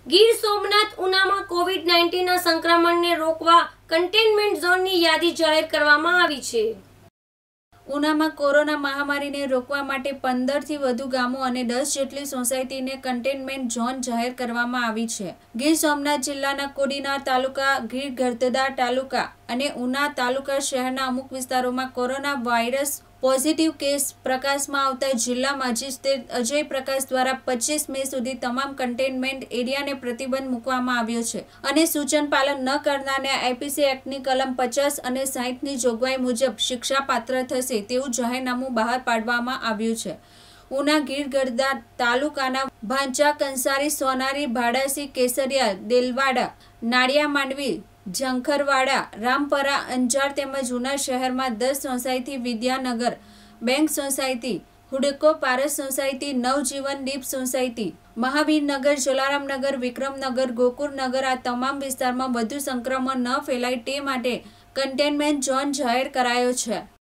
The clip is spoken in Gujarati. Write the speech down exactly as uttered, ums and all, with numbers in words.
ગીર સોમનાથ ઉનામાં કોવિડ નાઇન્ટીન સંક્રમણને રોકવા કન્ટેનમેન્ટ ઝોનની યાદી જાહેર કરવામાં આવી છે। ઉનામાં કોરોના મહામારીને રોકવા માટે પંદર થી વધુ ગામો અને દસ જેટલી સોસાયટીને કન્ટેનમેન્ટ ઝોન જાહેર કરવામાં આવી છે। ગીર સોમનાથ જિલ્લાના કોડીનાર તાલુકા, ગીર ગઢડા તાલુકા અને ઉના તાલુકા શહેરના અમુક વિસ્તારોમાં કોરોના વાયરસ પોઝિટિવ કેસ પ્રકાશમાં આવતા જિલ્લા મેજિસ્ટ્રેટ અજય પ્રકાશ દ્વારા પચીસ મે સુધી તમામ કન્ટેનમેન્ટ એરિયાને પ્રતિબંધ મૂકવામાં આવ્યો છે અને સૂચન પાલન ન કરનારને આઈપીસી એક્ટની કલમ પચાસ અને સાહીઠની જોગવાઈ મુજબ શિક્ષાપાત્ર થશે તેવું જાહેરનામું બહાર પાડવામાં આવ્યું છે। ઉના ગીર ગઢડા તાલુકાના ભાંચા, કંસારી, સોનારી, ભાડાસી, કેસરિયા, દેલવાડા, નાળિયા માંડવી, ઝંખરવાડા, રામપરા, અંજાર તેમજ ઉના શહેરમાં દસ society, Vidyanagar, bank society, Hudco Paras society, Navjivan Deep society, Mahavirnagar, Jalaramnagar, Vikramnagar, Gokulnagar આ તમામ વિસ્તારમાં વધુ સંક્રમણ ન ફેલાય તે માટે કન્ટેનમેન્ટ ઝોન જાહેર કરાયો છે।